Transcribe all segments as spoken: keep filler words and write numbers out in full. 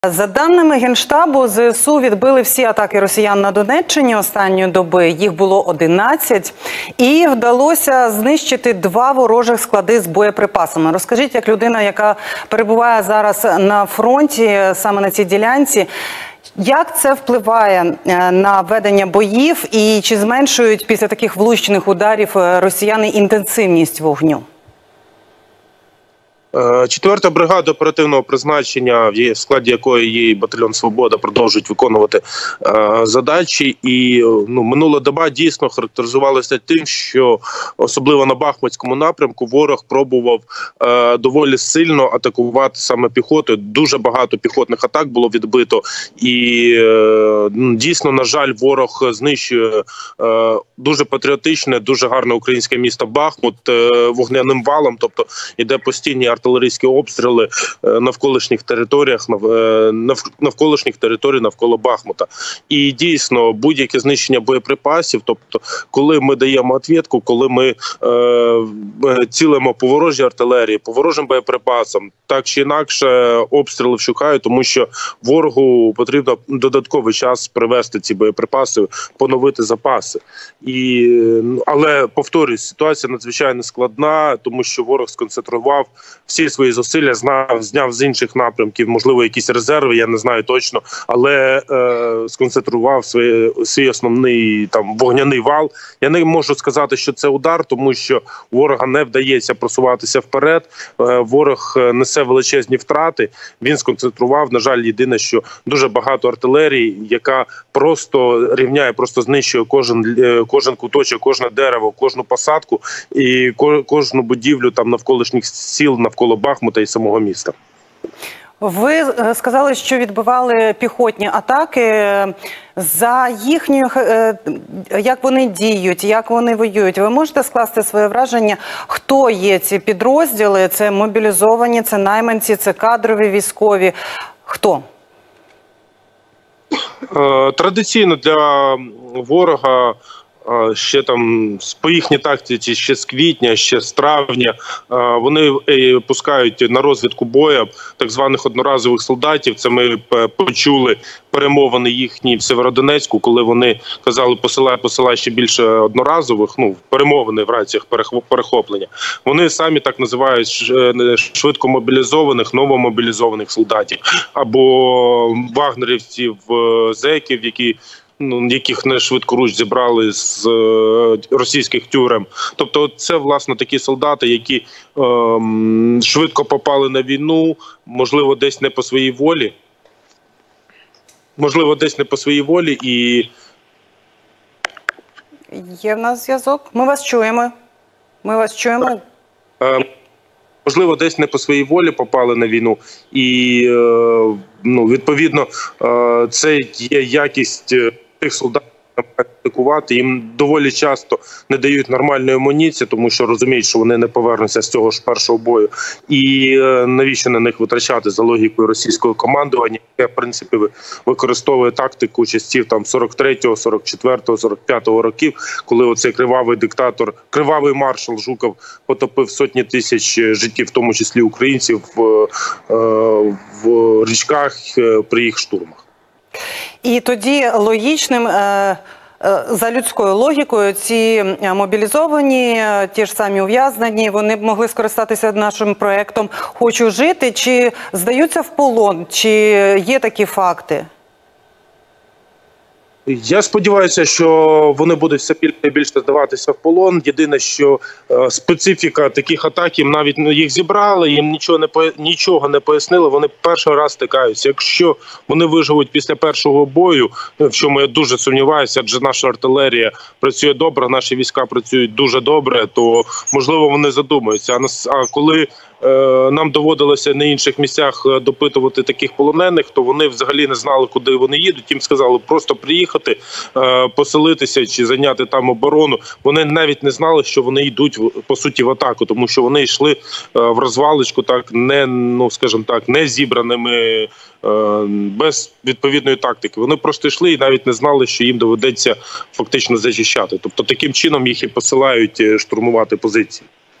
За даними Генштабу, ЗСУ відбили всі атаки росіян на Донеччині останньої доби. Їх було одинадцять. І вдалося знищити два ворожих склади з боєприпасами. Розкажіть, як людина, яка перебуває зараз на фронті, саме на цій ділянці, як це впливає на ведення боїв і чи зменшують після таких влучних ударів росіяни інтенсивність вогню? Четверта бригада оперативного призначення, в складі якої є і батальйон «Свобода», продовжують виконувати е, задачі. І ну, минула доба дійсно характеризувалася тим, що особливо на Бахмутському напрямку ворог пробував е, доволі сильно атакувати саме піхотою. Дуже багато піхотних атак було відбито. І е, дійсно, на жаль, ворог знищує е, дуже патріотичне, дуже гарне українське місто Бахмут е, вогняним валом, тобто іде постійні артилерійські обстріли навколишніх територіях, навколишніх територій навколо Бахмута. І дійсно, будь-яке знищення боєприпасів, тобто коли ми даємо відповідку, коли ми е, цілимо по ворожій артилерії, по ворожим боєприпасам, так чи інакше обстріли вщухають, тому що ворогу потрібно додатковий час привести ці боєприпаси, поновити запаси. І, але, повторюсь, ситуація надзвичайно складна, тому що ворог сконцентрував всі свої зусилля, знав, зняв з інших напрямків, можливо, якісь резерви, я не знаю точно, але е, сконцентрував свій, свій основний там вогняний вал. Я не можу сказати, що це удар, тому що ворога не вдається просуватися вперед, е, ворог несе величезні втрати, він сконцентрував, на жаль, єдине, що дуже багато артилерії, яка просто рівняє, просто знищує кожен, е, кожен куточок, кожне дерево, кожну посадку і ко, кожну будівлю там навколишніх сіл, навколо Бахмута і самого міста. Ви сказали, що відбивали піхотні атаки. За їхньою, як вони діють, як вони воюють, ви можете скласти своє враження, хто є ці підрозділи? Це мобілізовані, це найманці, це кадрові військові? Хто? Традиційно для ворога ще там по їхній тактиці, ще з квітня, ще з травня, вони пускають на розвідку бою так званих одноразових солдатів. Це ми почули перемовини їхні в Сєвєродонецьку, коли вони казали, посилай, посилай ще більше одноразових, ну, перемовини в раціях перехоплення. Вони самі так називають швидко мобілізованих, новомобілізованих солдатів або вагнерівців, зеків, які Ну, яких не швидкоруч зібрали з е, російських тюрем. Тобто це, власне, такі солдати, які е, швидко попали на війну, можливо, десь не по своїй волі. Можливо, десь не по своїй волі і... Є в нас зв'язок. Ми вас чуємо. Ми вас чуємо. Е, можливо, десь не по своїй волі попали на війну. І, е, ну, відповідно, е, це є якість тих солдатів, атакувати, їм доволі часто не дають нормальної амуніції, тому що розуміють, що вони не повернуться з цього ж першого бою. І е, навіщо на них витрачати за логікою російського командування, яке, в принципі, використовує тактику часів там сорок третього, сорок четвертого, сорок п'ятого років, коли оцей кривавий диктатор, кривавий маршал Жуков потопив сотні тисяч життів, в тому числі українців, в, е, в річках при їх штурмах. І тоді логічним, за людською логікою, ці мобілізовані, ті ж самі ув'язнені, вони б могли скористатися нашим проєктом «Хочу жити», чи здаються в полон, чи є такі факти? Я сподіваюся, що вони будуть все більше і більше здаватися в полон. Єдине, що е, специфіка таких атак, їм навіть їх зібрали, їм нічого не, нічого не пояснили, вони перший раз стикаються. Якщо вони виживуть після першого бою, в чому я дуже сумніваюся, адже наша артилерія працює добре, наші війська працюють дуже добре, то, можливо, вони задумаються. А коли нам доводилося на інших місцях допитувати таких полонених, то вони взагалі не знали, куди вони їдуть. Їм сказали просто приїхати, поселитися чи зайняти там оборону. Вони навіть не знали, що вони йдуть, по суті, в атаку, тому що вони йшли в розвалочку, так, не, ну, скажімо так, не зібраними, без відповідної тактики. Вони просто йшли і навіть не знали, що їм доведеться фактично зачищати. Тобто таким чином їх і посилають штурмувати позиції.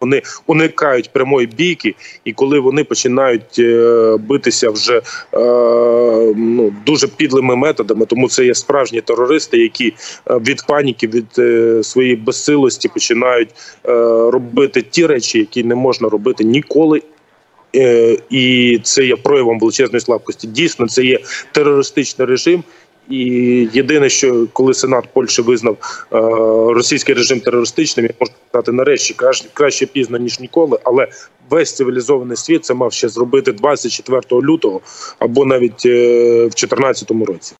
вони уникають прямої бійки, і коли вони починають е, битися вже е, ну, дуже підлими методами, тому це є справжні терористи, які е, від паніки, від е, своєї безсилості починають е, робити ті речі, які не можна робити ніколи. Е, і це є проявом величезної слабкості. Дійсно, це є терористичний режим. І єдине, що коли Сенат Польщі визнав е, російський режим терористичним, я можу сказати нарешті, краще, краще пізно, ніж ніколи, але весь цивілізований світ це мав ще зробити двадцять четвертого лютого або навіть е, в дві тисячі чотирнадцятому році.